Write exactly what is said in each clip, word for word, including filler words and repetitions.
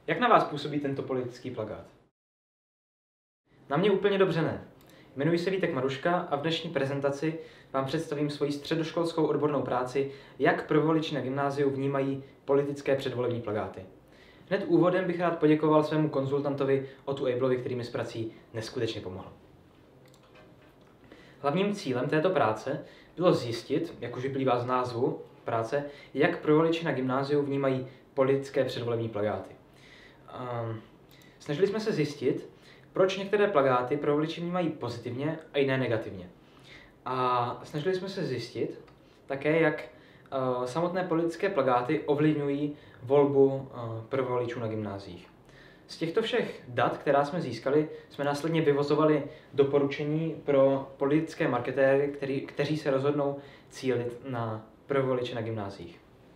Jak na vás působí tento politický plakát? Na mě úplně dobře ne. Jmenuji se Vítek Maruška a v dnešní prezentaci vám představím svoji středoškolskou odbornou práci, jak prvovoliči na gymnáziu vnímají politické předvolební plakáty. Hned úvodem bych rád poděkoval svému konzultantovi Otu Ablovi, který mi s prací neskutečně pomohl. Hlavním cílem této práce bylo zjistit, jak už vyplývá z názvu práce, jak prvovoliči na gymnáziu vnímají politické předvolební plakáty. Snažili jsme se zjistit, proč některé plakáty prvovoliči vnímají pozitivně a jiné negativně. A snažili jsme se zjistit také, jak uh, samotné politické plakáty ovlivňují volbu uh, prvovoličů na gymnáziích. Z těchto všech dat, která jsme získali, jsme následně vyvozovali doporučení pro politické marketéry, který, kteří se rozhodnou cílit na prvovoliče na gymnáziích.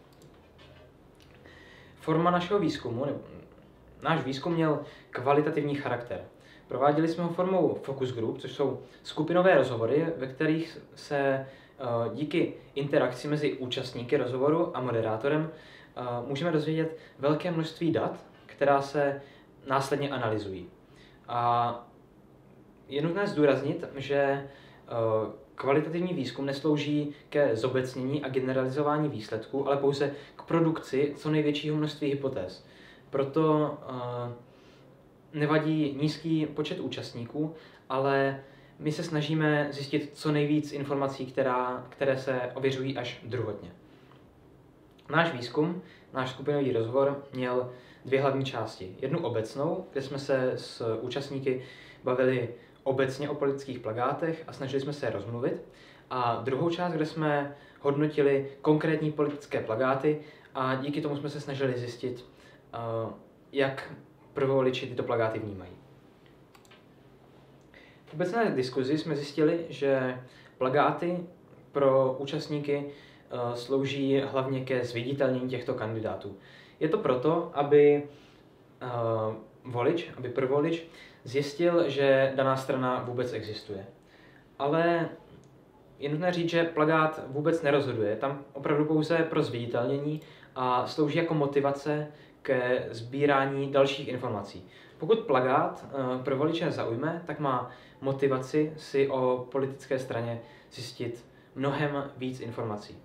Forma našeho výzkumu, nebo náš výzkum měl kvalitativní charakter. Prováděli jsme ho formou focus group, což jsou skupinové rozhovory, ve kterých se díky interakci mezi účastníky rozhovoru a moderátorem můžeme dozvědět velké množství dat, která se následně analyzují. A je nutné zdůraznit, že kvalitativní výzkum neslouží ke zobecnění a generalizování výsledků, ale pouze k produkci co největšího množství hypotéz. Proto nevadí nízký počet účastníků, ale my se snažíme zjistit co nejvíc informací, která, které se ověřují až druhotně. Náš výzkum, náš skupinový rozhovor měl dvě hlavní části. Jednu obecnou, kde jsme se s účastníky bavili obecně o politických plakátech a snažili jsme se je rozmluvit. A druhou část, kde jsme hodnotili konkrétní politické plakáty a díky tomu jsme se snažili zjistit, jak prvovoliči tyto plakáty vnímají. V obecné diskuzi jsme zjistili, že plakáty pro účastníky uh, slouží hlavně ke zviditelnění těchto kandidátů. Je to proto, aby uh, volič, aby prvovolič zjistil, že daná strana vůbec existuje. Ale je nutné říct, že plakát vůbec nerozhoduje, tam opravdu pouze pro zviditelnění a slouží jako motivace ke sbírání dalších informací. Pokud plakát uh, pro voliče zaujme, tak má motivaci si o politické straně zjistit mnohem víc informací.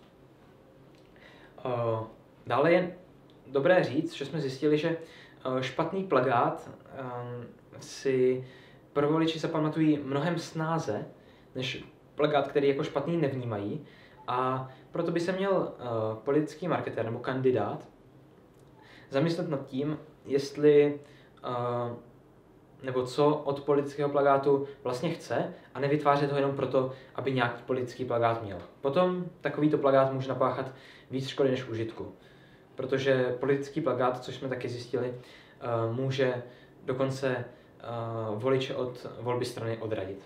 Uh, dále je dobré říct, že jsme zjistili, že uh, špatný plakát um, si pro voliči zapamatují mnohem snáze, než plakát, který jako špatný nevnímají, a proto by se měl uh, politický marketér nebo kandidát zamyslet nad tím, jestli uh, nebo co od politického plakátu vlastně chce a nevytvářet ho jenom proto, aby nějaký politický plakát měl. Potom takovýto plakát může napáchat víc škody než užitku, protože politický plakát, což jsme taky zjistili, uh, může dokonce uh, voliče od volby strany odradit.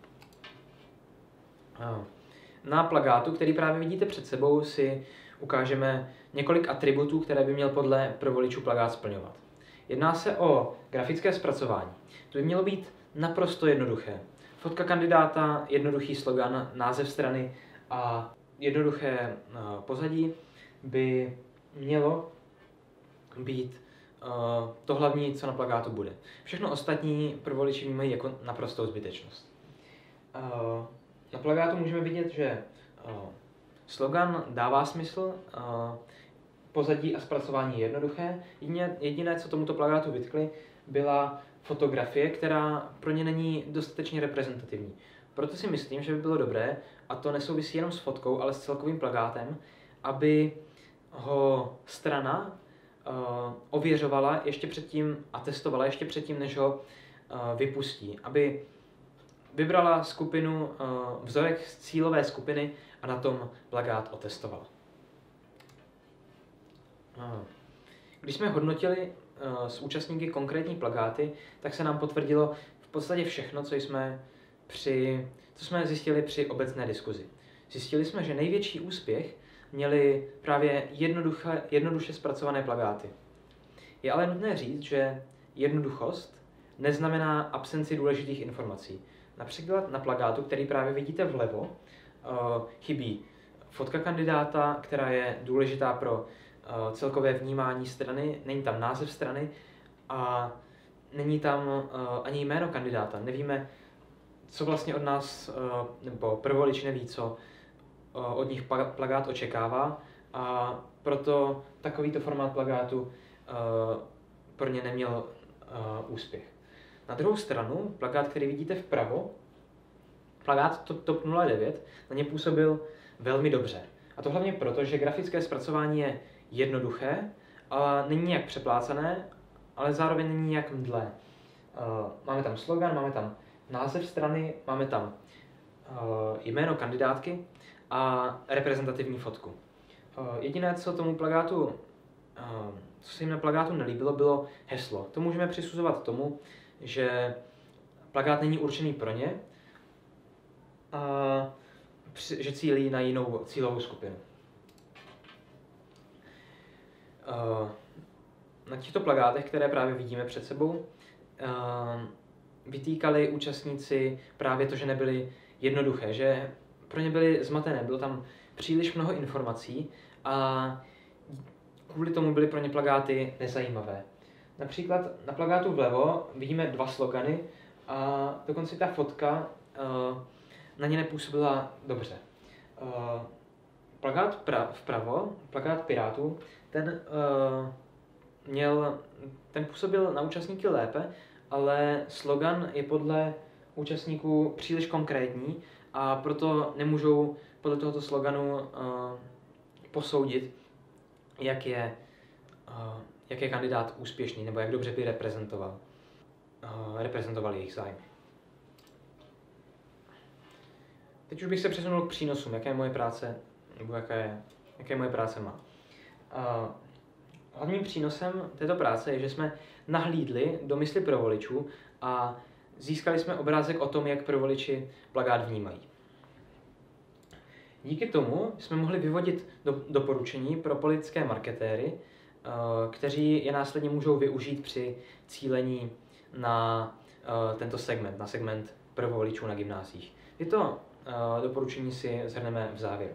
Uh. Na plakátu, který právě vidíte před sebou, si ukážeme několik atributů, které by měl podle prvovoličů plakát splňovat. Jedná se o grafické zpracování. To by mělo být naprosto jednoduché. Fotka kandidáta, jednoduchý slogan, název strany a jednoduché pozadí by mělo být to hlavní, co na plakátu bude. Všechno ostatní prvovoliči vnímají jako naprostou zbytečnost. Na plakátu můžeme vidět, že slogan dává smysl, pozadí a zpracování je jednoduché. Jediné, jediné, co tomuto plakátu vytkli, byla fotografie, která pro ně není dostatečně reprezentativní. Proto si myslím, že by bylo dobré, a to nesouvisí jenom s fotkou, ale s celkovým plakátem, aby ho strana uh, ověřovala ještě předtím a testovala ještě předtím, než ho uh, vypustí. Aby vybrala skupinu, uh, vzorek z cílové skupiny a na tom plakát otestovala. Když jsme hodnotili uh, s účastníky konkrétní plakáty, tak se nám potvrdilo v podstatě všechno, co jsme, při, co jsme zjistili při obecné diskuzi. Zjistili jsme, že největší úspěch měli právě jednoduché, jednoduše zpracované plakáty. Je ale nutné říct, že jednoduchost neznamená absenci důležitých informací. Například na plakátu, který právě vidíte vlevo, uh, chybí fotka kandidáta, která je důležitá pro celkové vnímání strany, není tam název strany a není tam ani jméno kandidáta. Nevíme, co vlastně od nás, nebo prvovolič neví, co od nich plakát očekává, a proto takovýto formát plakátu pro ně neměl úspěch. Na druhou stranu, plakát, který vidíte vpravo, plakát TOP nula devět, na ně působil velmi dobře. A to hlavně proto, že grafické zpracování je jednoduché, a není nějak přeplácané, ale zároveň není nějak mdlé. Máme tam slogan, máme tam název strany, máme tam jméno kandidátky a reprezentativní fotku. Jediné, co tomu plakátu, co se jim na plakátu nelíbilo, bylo heslo. To můžeme přisuzovat tomu, že plakát není určený pro ně, a že cílí na jinou cílovou skupinu. Na těchto plakátech, které právě vidíme před sebou, vytýkali účastníci právě to, že nebyly jednoduché, že pro ně byly zmatené, bylo tam příliš mnoho informací a kvůli tomu byly pro ně plakáty nezajímavé. Například na plakátu vlevo vidíme dva slogany a dokonce ta fotka na ně nepůsobila dobře. Plakát vpravo, plakát Pirátů, ten měl, ten působil na účastníky lépe, ale slogan je podle účastníků příliš konkrétní a proto nemůžou podle tohoto sloganu uh, posoudit, jak je, uh, jak je kandidát úspěšný nebo jak dobře by reprezentoval, uh, reprezentoval jejich zájmy. Teď už bych se přesunul k přínosům, jaké moje práce, nebo jaké, jaké moje práce má. Uh, Hlavním přínosem této práce je, že jsme nahlídli do mysli prvovoličů a získali jsme obrázek o tom, jak prvovoliči plakát vnímají. Díky tomu jsme mohli vyvodit do, doporučení pro politické marketéry, uh, kteří je následně můžou využít při cílení na uh, tento segment, na segment prvovoličů na gymnáziích. Tyto uh, doporučení si shrneme v závěru.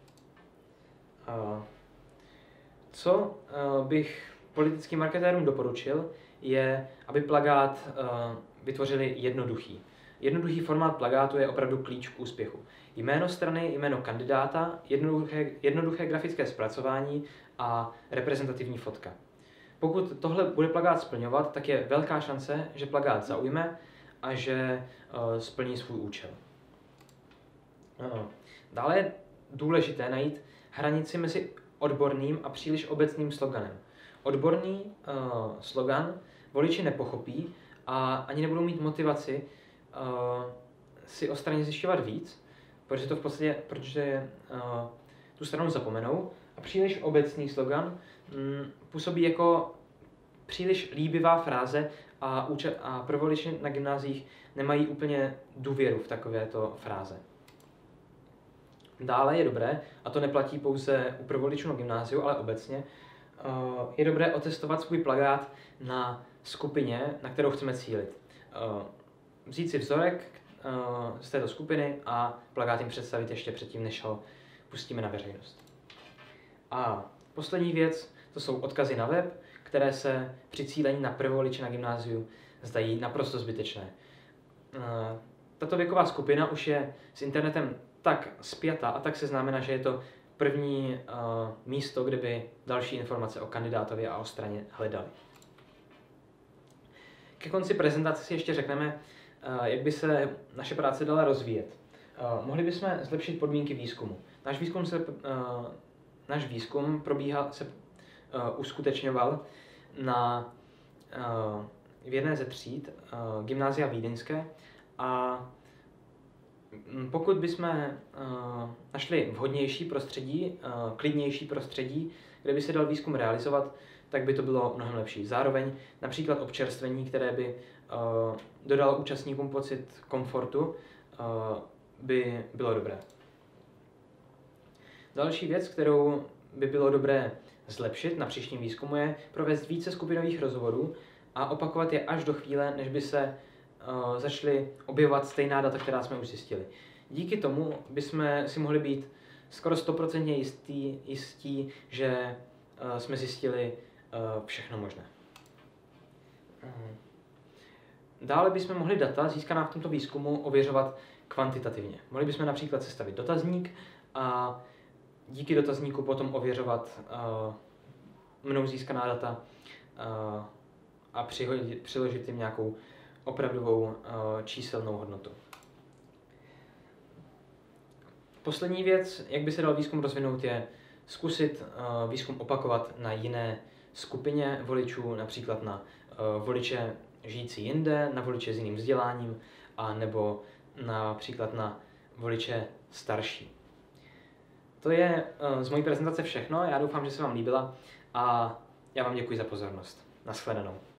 Uh, Co uh, bych politickým marketérům doporučil, je, aby plakát uh, vytvořili jednoduchý. Jednoduchý formát plakátu je opravdu klíč k úspěchu. Jméno strany, jméno kandidáta, jednoduché, jednoduché grafické zpracování a reprezentativní fotka. Pokud tohle bude plakát splňovat, tak je velká šance, že plakát zaujme a že uh, splní svůj účel. Uh, dále je důležité najít hranici mezi odborným a příliš obecným sloganem. Odborný uh, slogan voliči nepochopí a ani nebudou mít motivaci uh, si o straně zjišťovat víc, protože to v podstatě, protože uh, tu stranu zapomenou. A příliš obecný slogan um, působí jako příliš líbivá fráze a, úča- a pro voliči na gymnáziích nemají úplně důvěru v takovéto fráze. Dále je dobré, a to neplatí pouze u prvovoličů na gymnáziu, ale obecně, je dobré otestovat svůj plakát na skupině, na kterou chceme cílit. Vzít si vzorek z této skupiny a plakát jim představit ještě předtím, než ho pustíme na veřejnost. A poslední věc, to jsou odkazy na web, které se při cílení na prvovoliče na gymnáziu zdají naprosto zbytečné. Tato věková skupina už je s internetem tak spjata a tak seznámena, že je to první uh, místo, kde by další informace o kandidátovi a o straně hledali. Ke konci prezentace si ještě řekneme, uh, jak by se naše práce dala rozvíjet. Uh, mohli bychom zlepšit podmínky výzkumu. Náš výzkum, se, uh, náš výzkum probíhal, se uh, uskutečňoval na, uh, v jedné ze tříd uh, Gymnázia Vídeňské a pokud bychom uh, našli vhodnější prostředí, uh, klidnější prostředí, kde by se dal výzkum realizovat, tak by to bylo mnohem lepší. Zároveň například občerstvení, které by uh, dodalo účastníkům pocit komfortu, uh, by bylo dobré. Další věc, kterou by bylo dobré zlepšit na příštím výzkumu, je provést více skupinových rozhovorů a opakovat je až do chvíle, než by se Uh, začali objevovat stejná data, která jsme už zjistili. Díky tomu bychom si mohli být skoro stoprocentně jistí, jistí, že jsme zjistili všechno možné. Dále bychom mohli data získaná v tomto výzkumu ověřovat kvantitativně. Mohli bychom například sestavit dotazník a díky dotazníku potom ověřovat mnou získaná data a přihodit, přiložit jim nějakou opravdovou číselnou hodnotu. Poslední věc, jak by se dal výzkum rozvinout, je zkusit výzkum opakovat na jiné skupině voličů, například na voliče žijící jinde, na voliče s jiným vzděláním a nebo například na voliče starší. To je z mojí prezentace všechno, já doufám, že se vám líbila a já vám děkuji za pozornost. Nashledanou.